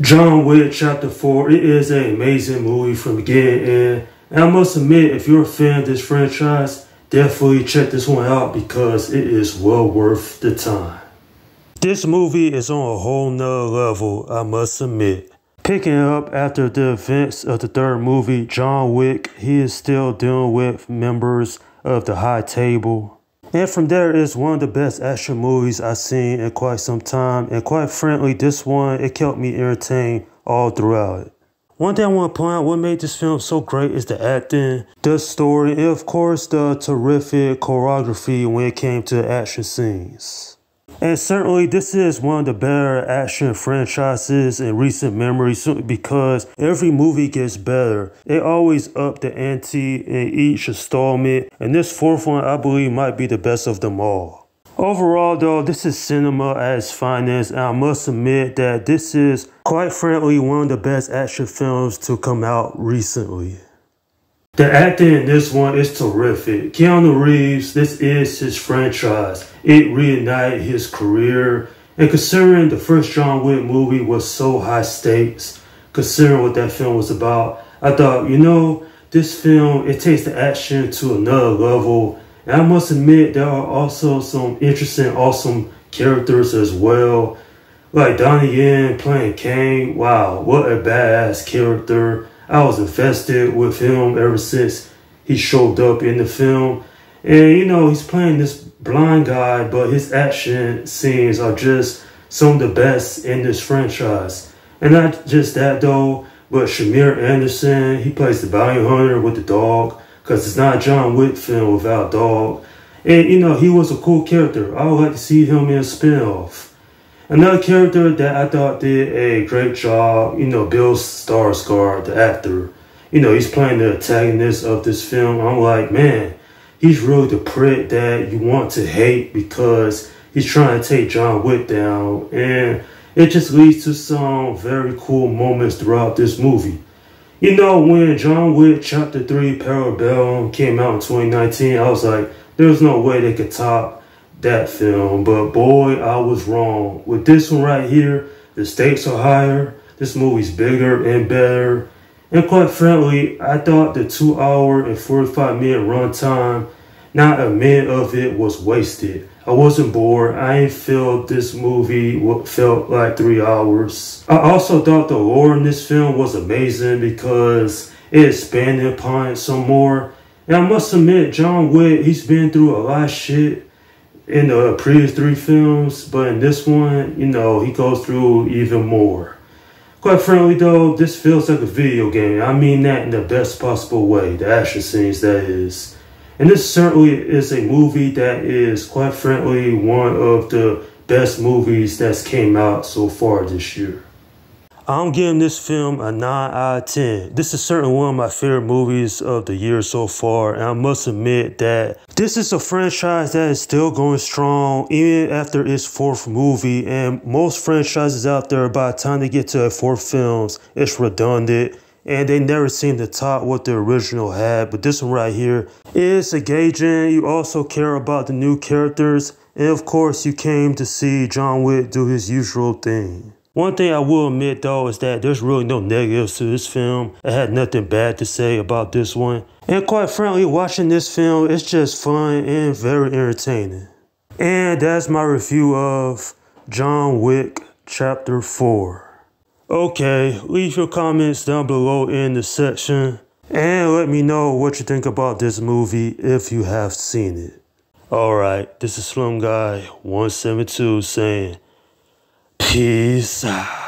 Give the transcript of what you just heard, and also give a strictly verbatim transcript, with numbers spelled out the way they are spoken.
John Wick Chapter four, it is an amazing movie from beginning to end. And I must admit, if you're a fan of this franchise, definitely check this one out because it is well worth the time. This movie is on a whole nother level, I must admit. Picking up after the events of the third movie, John Wick, he is still dealing with members of the High Table. And from there, it's one of the best action movies I've seen in quite some time. And quite frankly, this one, it kept me entertained all throughout it. One thing I want to point out, what made this film so great is the acting, the story, and of course the terrific choreography when it came to the action scenes. And certainly this is one of the better action franchises in recent memory simply because every movie gets better. They always up the ante in each installment, and this fourth one I believe might be the best of them all. Overall though, this is cinema at its finest, and I must admit that this is quite frankly one of the best action films to come out recently. The acting in this one is terrific. Keanu Reeves, this is his franchise. It reignited his career. And considering the first John Wick movie was so high stakes, considering what that film was about, I thought, you know, this film, it takes the action to another level. And I must admit, there are also some interesting, awesome characters as well. Like Donnie Yen playing Kane. Wow, what a badass character. I was invested with him ever since he showed up in the film. And, you know, he's playing this blind guy, but his action scenes are just some of the best in this franchise. And not just that, though, but Shamir Anderson, he plays the bounty hunter with the dog, because it's not a John Wick film without a dog. And, you know, he was a cool character. I would like to see him in a spinoff. Another character that I thought did a great job, you know, Bill Skarsgård, the actor. You know, he's playing the antagonist of this film. I'm like, man, he's really the prick that you want to hate because he's trying to take John Wick down. And it just leads to some very cool moments throughout this movie. You know, when John Wick Chapter three Parabellum came out in twenty nineteen, I was like, there's no way they could top that film, but boy, I was wrong. With this one right here, the stakes are higher, this movie's bigger and better, and quite frankly, I thought the two hour and forty-five minute runtime, not a minute of it was wasted. I wasn't bored. I ain't feel this movie felt like three hours. I also thought the lore in this film was amazing because it expanded upon it some more. And I must admit, John Wick, he's been through a lot of shit in the previous three films, but in this one, you know, he goes through even more. Quite frankly though, this feels like a video game. I mean that in the best possible way, the action scenes that is. And this certainly is a movie that is, quite frankly, one of the best movies that's came out so far this year. I'm giving this film a nine out of ten. This is certainly one of my favorite movies of the year so far, and I must admit that this is a franchise that is still going strong even after its fourth movie, and most franchises out there, by the time they get to their fourth films, it's redundant, and they never seem to top what the original had. But this one right here is engaging. You also care about the new characters, and of course you came to see John Wick do his usual thing. One thing I will admit though is that there's really no negatives to this film. I had nothing bad to say about this one. And quite frankly, watching this film, it's just fun and very entertaining. And that's my review of John Wick Chapter four. Okay, leave your comments down below in the section. And let me know what you think about this movie if you have seen it. Alright, this is Slim Guy one seven two saying, peace out.